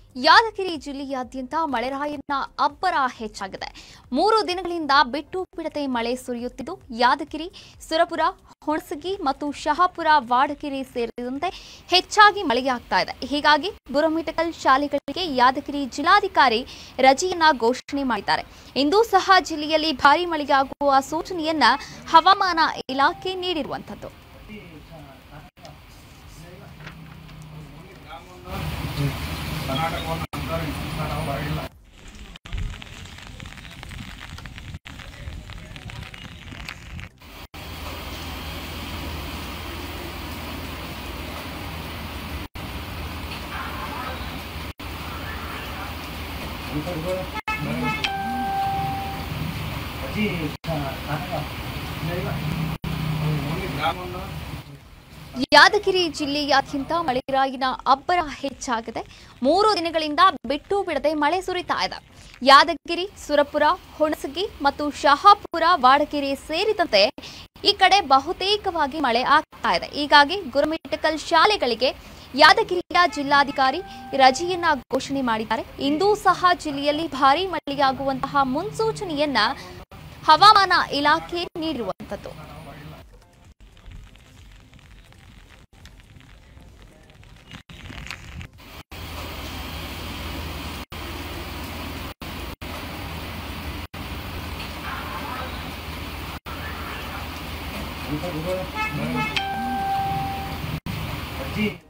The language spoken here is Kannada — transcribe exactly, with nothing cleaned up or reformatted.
ಯಾದಗಿರಿ ಜಿಲ್ಲೆಯಾದ್ಯಂತ ಮಳೆರಾಯನ ಅಬ್ಬರ ಹೆಚ್ಚಾಗಿದೆ. ಮೂರು ದಿನಗಳಿಂದ ಬಿಟ್ಟು ಬಿಡದೆ ಮಳೆ ಸುರಿಯುತ್ತಿದ್ದು ಯಾದಗಿರಿ, ಸುರಪುರ, ಹುಣಸಗಿ ಮತ್ತು ಶಹಾಪುರ, ವಾಡಕೆರೆ ಸೇರಿದಂತೆ ಹೆಚ್ಚಾಗಿ ಮಳೆಯಾಗ್ತಾ ಇದೆ. ಹೀಗಾಗಿ ಗುರುಮಿಠಕಲ್ ಶಾಲೆಗಳಿಗೆ ಯಾದಗಿರಿ ಜಿಲ್ಲಾಧಿಕಾರಿ ರಜೆಯನ್ನ ಘೋಷಣೆ ಮಾಡಿದ್ದಾರೆ. ಇಂದು ಸಹ ಜಿಲ್ಲೆಯಲ್ಲಿ ಭಾರೀ ಮಳೆಯಾಗುವ ಸೂಚನೆಯನ್ನ ಹವಾಮಾನ ಇಲಾಖೆ ನೀಡಿರುವಂತದ್ದು. ಯಾದಗಿರಿ ಜಿಲ್ಲೆಯಾದ್ಯಂತ ಮಳೆರಾಯನ ಅಬ್ಬರ ಹೆಚ್ಚಾಗಿದೆ. ಮೂರು ದಿನಗಳಿಂದ ಬಿಟ್ಟು ಬಿಡದೆ ಮಳೆ ಸುರಿತಾ ಇದೆ. ಯಾದಗಿರಿ, ಸುರಪುರ, ಹುಣಸಗಿ ಮತ್ತು ಶಹಾಪುರ, ವಾಡಕೆರೆ ಸೇರಿದಂತೆ ಈ ಕಡೆ ಬಹುತೇಕವಾಗಿ ಮಳೆ ಆಗ್ತಾ ಇದೆ. ಹೀಗಾಗಿ ಗುರುಮಿಠಕಲ್ ಶಾಲೆಗಳಿಗೆ ಯಾದಗಿರಿಯ ಜಿಲ್ಲಾಧಿಕಾರಿ ರಜೆಯನ್ನ ಘೋಷಣೆ ಮಾಡಿದ್ದಾರೆ. ಇಂದು ಸಹ ಜಿಲ್ಲೆಯಲ್ಲಿ ಭಾರೀ ಮಳೆಯಾಗುವಂತಹ ಮುನ್ಸೂಚನೆಯನ್ನ ಹವಾಮಾನ ಇಲಾಖೆ ನೀಡಿರುವಂತದ್ದು. जी